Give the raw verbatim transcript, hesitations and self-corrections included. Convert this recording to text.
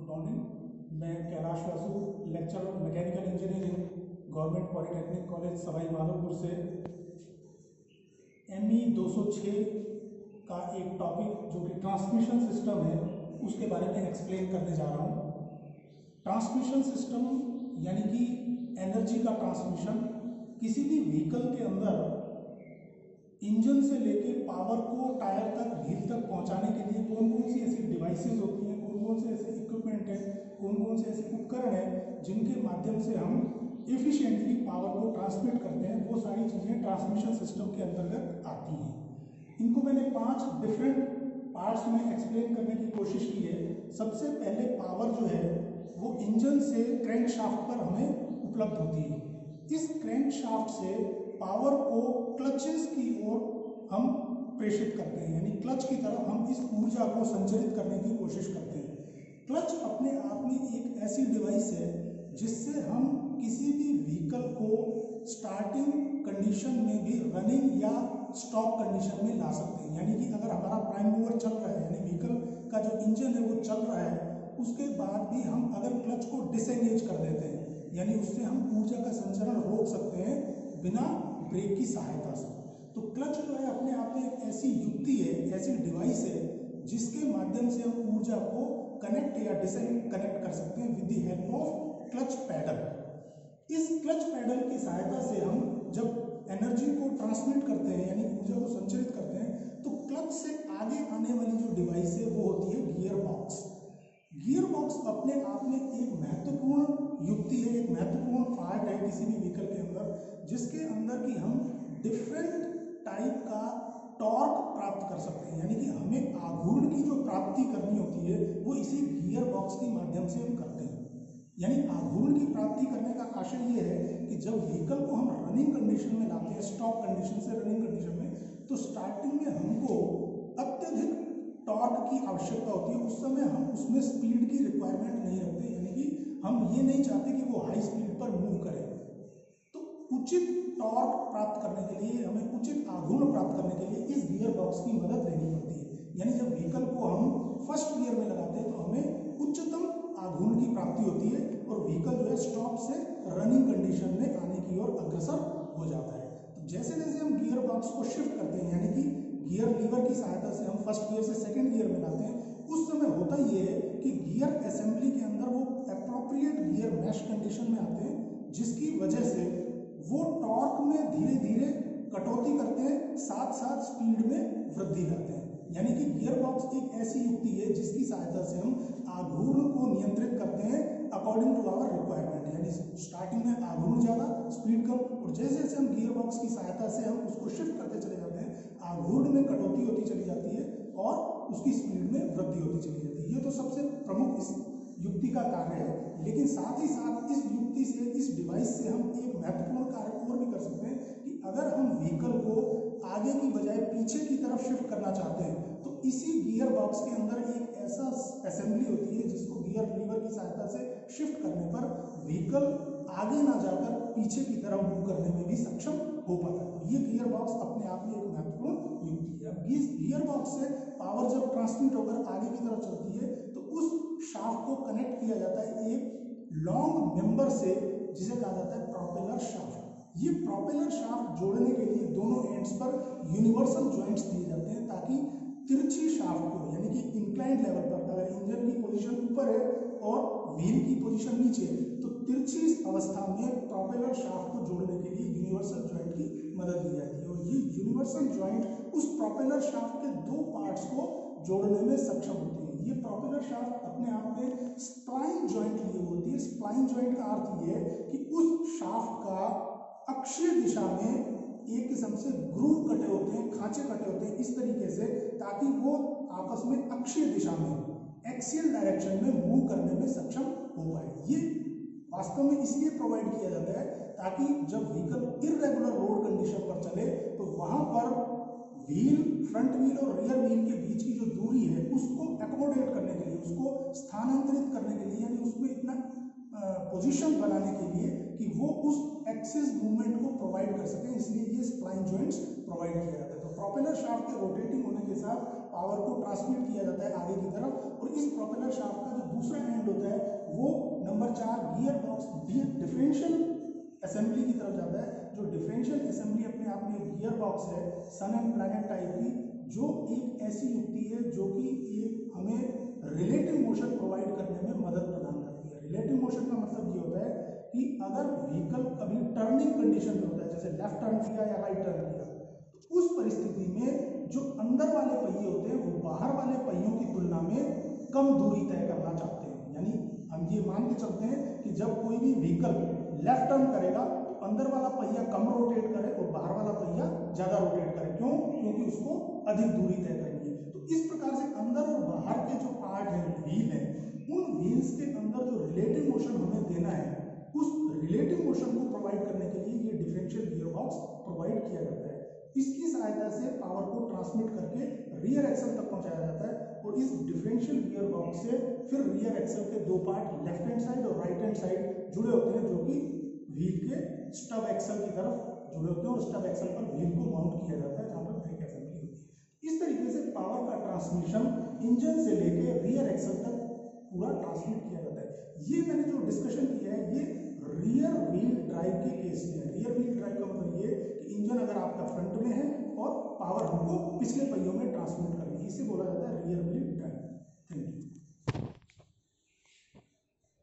Good morning. मैं Kailash Vasu, lecturer mechanical engineering, government polytechnic college Sawai Madhopur से M ई दो सौ छः का एक टॉपिक जो कि ट्रांसमिशन सिस्टम है उसके बारे में एक्सप्लेन करने जा रहा हूँ। ट्रांसमिशन सिस्टम यानी कि एनर्जी का ट्रांसमिशन किसी भी व्हीकल के अंदर इंजन से लेके पावर को टायर तक, व्हील तक पहुंचाने के लिए कौन कौन सी ऐसी डिवाइसेस होती हैं, कौन कौन से ऐसे इक्विपमेंट हैं, कौन कौन से ऐसे उपकरण हैं जिनके माध्यम से हम एफिशिएंटली पावर को ट्रांसमिट करते हैं, वो सारी चीज़ें ट्रांसमिशन सिस्टम के अंतर्गत आती हैं। इनको मैंने पांच डिफरेंट पार्ट्स में एक्सप्लेन करने की कोशिश की है। सबसे पहले पावर जो है वो इंजन से क्रैंक शाफ्ट पर हमें उपलब्ध होती है। इस क्रैंक शाफ्ट से पावर को क्लचेस की ओर हम प्रेषित करते हैं, यानी क्लच की तरफ हम इस ऊर्जा को संचरित करने की कोशिश करते हैं। क्लच अपने आप में एक ऐसी डिवाइस है जिससे हम किसी भी व्हीकल को स्टार्टिंग कंडीशन में भी रनिंग या स्टॉप कंडीशन में ला सकते हैं। यानी कि अगर हमारा प्राइम मूवर चल रहा है, यानी व्हीकल का जो इंजन है वो चल रहा है, उसके बाद भी हम अगर क्लच को डिसएंगेज कर देते हैं, यानी उससे हम ऊर्जा का संचरण रोक सकते हैं बिना ब्रेक की सहायता से। तो क्लच जो है अपने आप में एक ऐसी युक्ति है, ऐसी डिवाइस है जिसके माध्यम से हम ऊर्जा को कनेक्ट या डिसकनेक्ट कर सकते हैं with the help of clutch pedal. इस क्लच पैडल की सहायता से हम जब एनर्जी को ट्रांसमिट करते हैं, यानी ऊर्जा को संचरित करते हैं, तो क्लच से आगे आने वाली जो डिवाइस है वो होती है गियर बॉक्स। गियर बॉक्स अपने आप में एक महत्वपूर्ण युक्ति है, एक महत्वपूर्ण पार्ट है किसी भी व्हीकल के अंदर, जिसके अंदर कि हम डिफरेंट टाइप का टॉर्क प्राप्त कर सकते हैं। यानी कि हमें आघूर्ण की जो प्राप्ति करनी होती है वो इसी गियर बॉक्स के माध्यम से हम करते हैं। यानी आघूर्ण की प्राप्ति करने का आशय ये है कि जब व्हीकल को हम रनिंग कंडीशन में लाते हैं, स्टॉप कंडीशन से रनिंग कंडीशन में, तो स्टार्टिंग में हमको अत्यधिक टॉर्क की आवश्यकता होती है। उस समय हम उसमें स्पीड की रिक्वायरमेंट नहीं रखते, यानी कि हम ये नहीं चाहते कि वो हाई स्पीड पर मूव करे। तो उचित टॉर्क प्राप्त करने के लिए, हमें उचित आघूर्ण प्राप्त करने के लिए इस गियर बॉक्स की मदद लेनी पड़ती है। यानी जब व्हीकल को हम फर्स्ट गियर में लगाते हैं तो हमें उच्चतम आघूर्ण की प्राप्ति होती है और व्हीकल जो है स्टॉप से रनिंग कंडीशन में आने की ओर अग्रसर हो जाता है। तो जैसे जैसे हम गियर बॉक्स को शिफ्ट करते हैं, यानी कि गियर लीवर की सहायता से हम फर्स्ट गियर से सेकंड गियर में लाते हैं, उस समय होता ये है कि गियर असेंबली के अंदर वो एप्रोप्रिएट गियर मैश कंडीशन में आते हैं, जिसकी वजह से वो टॉर्क में धीरे धीरे कटौती करते हैं, साथ साथ स्पीड में वृद्धि लाते हैं। यानी कि गियर बॉक्स एक ऐसी युक्ति है जिसकी सहायता से हम आघूर्ण को नियंत्रित करते हैं अकॉर्डिंग टू आवर रिक्वायरमेंट। यानी स्टार्टिंग में आघूर्ण ज़्यादा, स्पीड कम, और जैसे जैसे हम गियर बॉक्स की सहायता से हम उसको शिफ्ट करते चले जाते हैं, आघूर्ण में कटौती होती चली जाती है और उसकी स्पीड में वृद्धि होती चली जाती है। ये तो सबसे प्रमुख इस युक्ति का कार्य है। लेकिन साथ ही साथ इस युक्ति से, इस डिवाइस से हम एक महत्वपूर्ण कार्य और भी कर सकते हैं कि अगर हम व्हीकल को आगे की बजाय पीछे की तरफ शिफ्ट करना चाहते हैं तो इसी गियर बॉक्स के अंदर एक ऐसा असेंबली होती है जिसको गियर लीवर की सहायता से शिफ्ट करने पर व्हीकल आगे ना जाकर पीछे की तरफ मूव करने में भी सक्षम हो पाता है। तो ये गियर बॉक्स अपने आप में एक महत्वपूर्ण युक्ति है। अब इस गियर बॉक्स से पावर जब ट्रांसमिट होकर आगे की तरफ चलती है तो उस शाफ्ट को कनेक्ट किया जाता है एक लॉन्ग मेंबर से, जिसे कहा जाता है प्रोपेलर शाफ्ट। ये प्रोपेलर शाफ्ट जोड़ने के लिए दोनों एंड्स पर यूनिवर्सल जॉइंट्स दिए जाते हैं ताकि तिरछी शाफ्ट को, यानी कि इंक्लाइंड लेवल पर, अगर इंजन की पोजीशन ऊपर है और व्हील की पोजीशन नीचे है, तो तिरछी अवस्था में प्रोपेलर शाफ्ट को जोड़ने के लिए यूनिवर्सल जॉइंट की मदद ली जाती है। और ये यूनिवर्सल जॉइंट उस प्रोपेलर शाफ्ट के दो पार्ट्स को जोड़ने में सक्षम होती है। ये प्रोपेलर शाफ्ट अपने आप में स्प्लाइन जॉइंट लिए होती है। स्प्लाइन जॉइंट का अर्थ ये है कि उस शाफ्ट का अक्षीय दिशा में एक किस्म से ग्रूव कटे होते हैं, खांचे कटे होते हैं इस तरीके से, ताकि वो आपस में अक्षीय दिशा में, एक्सियल डायरेक्शन में मूव करने में सक्षम हो पाए। ये वास्तव में इसलिए प्रोवाइड किया जाता है ताकि जब व्हीकल इर्रेगुलर रोड कंडीशन पर चले तो वहां पर व्हील, फ्रंट व्हील और रियर व्हील के बीच की जो दूरी है उसको एकोमोडेट करने के लिए, उसको स्थानांतरित करने के लिए, यानी उसमें इतना पोजीशन बनाने के लिए कि वो उस एक्सिस मूवमेंट को प्रोवाइड कर सके, इसलिए ये स्प्लाइन जॉइंट्स प्रोवाइड किया जाता है। तो प्रोपेलर शाफ्ट के रोटेटिंग होने के साथ पावर को ट्रांसमिट किया जाता है आगे की तरफ, और इस प्रोपेलर शाफ्ट का जो दूसरा एंड होता चार गियर बॉक्स डिफरेंशियल असेंबली की तरफ जाता है। जो डिफरेंशियल असेंबली अपने आप में एक गियर बॉक्स है सन एंड प्लैनेट टाइप की, जो एक ऐसी युक्ति है जो कि एक हमें रिलेटिव मोशन प्रोवाइड करने में मदद प्रदान करती है। रिलेटिव मोशन का मतलब ये होता है कि अगर व्हीकल कभी टर्निंग कंडीशन में होता है, जैसे लेफ्ट टर्न किया या राइट टर्न किया, तो उस परिस्थिति में जो अंदर वाले पहिए होते हैं वो बाहर वाले पहियों की तुलना में कम दूरी तय करना चाहते हैं। यानी हम ये मान के चलते हैं कि जब कोई भी व्हीकल लेफ्ट टर्न करेगा तो अंदर वाला पहिया कम रोटेट करे और बाहर वाला पहिया ज्यादा रोटेट करे। क्यों? क्योंकि उसको अधिक दूरी तय करनी है। तो इस प्रकार से अंदर और बाहर के जो पार्ट है, व्हील है, उन व्हील्स के अंदर जो रिलेटिव मोशन हमें देना है, उस रिलेटिव मोशन को प्रोवाइड करने के लिए ये डिफरेंशियल गियर बॉक्स प्रोवाइड किया जाता है। इसकी सहायता से पावर को ट्रांसमिट करके रियर एक्सल तक पहुंचाया जाता है और इस डिफरेंशियल गियर बॉक्स से फिर रियर एक्सल के दो पार्ट लेफ्ट हैंड साइड और राइट हैंड साइड जुड़े होते हैं, जो कि व्हील के स्टब एक्सल की तरफ जुड़े होते हैं और स्टब एक्सल पर व्हील को माउंट किया जाता है, जहां पर ब्रेक असेंबली होती है। इस तरीके से पावर का ट्रांसमिशन इंजन से लेके रियर एक्सल तक पूरा ट्रांसमिट किया जाता है। ये मैंने जो डिस्कशन किया है ये रियर व्हील ड्राइव के केस में है। रियर व्हील ड्राइव का मतलब ये कि इंजन अगर आपका फ्रंट में है और पावर हमको पिछले पहियों में ट्रांसमिट करनी है, इसे बोला जाता है रियर व्हील